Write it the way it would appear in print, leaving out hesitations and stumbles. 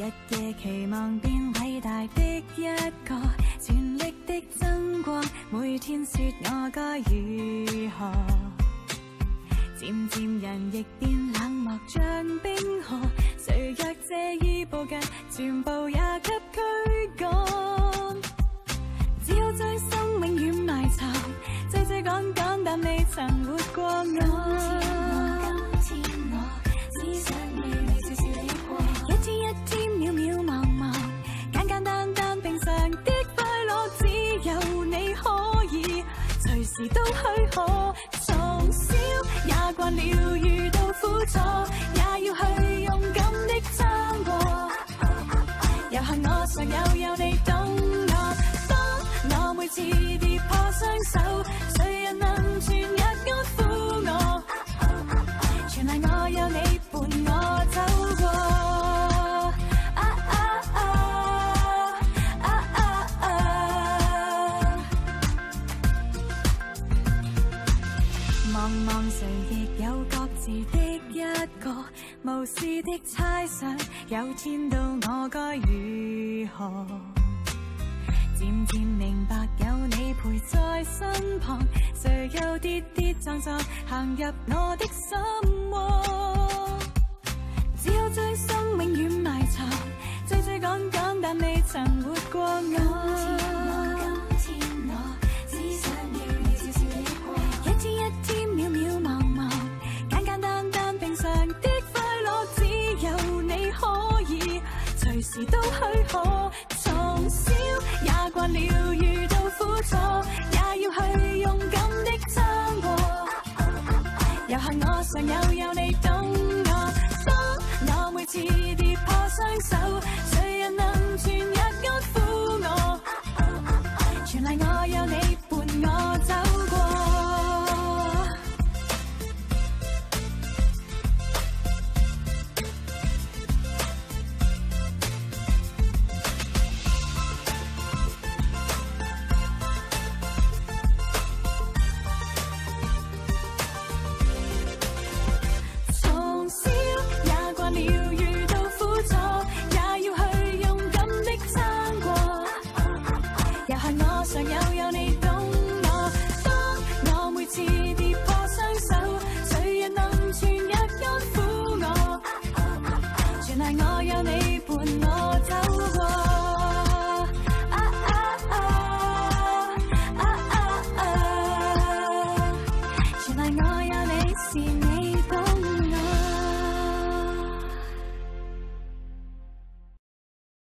日夜期望變偉大的一個，全力的爭過，每天說我該如何。漸漸人亦變冷漠像冰河，誰若借意步近，全部也給驅趕。只有將生命軟埋藏，追追趕趕，但未曾活過我。今天我只想與你笑笑地過，一天一天，渺渺茫茫，簡簡單單，平常的快樂，只有你可以隨時都許可。從小也慣了遇到苦楚，也要去勇敢的撐過。遊行我常有你懂我，當我每次跌破雙手，誰人能全日安撫我？全賴我有你伴我走過。茫茫誰亦有各自的一個無私的猜想，有天到我該如何？漸漸明白有你陪在身旁，誰又跌跌撞撞行入我的心窩？只有將生命軟埋藏，追追趕趕，但未曾活過我。今天我只想與你笑笑地過，一天一天，渺渺茫茫，簡簡單單，平常的快樂，只有你可以隨時都許可。從小也慣了遇到苦楚，也要去勇敢的撐過。遊行我常有你懂我，當我每次跌破雙手，誰人能全日安撫我？全賴我有你伴我走過。我常有你懂我，當我每次跌破雙手，誰人能全日安撫我？全賴我有你伴我走過。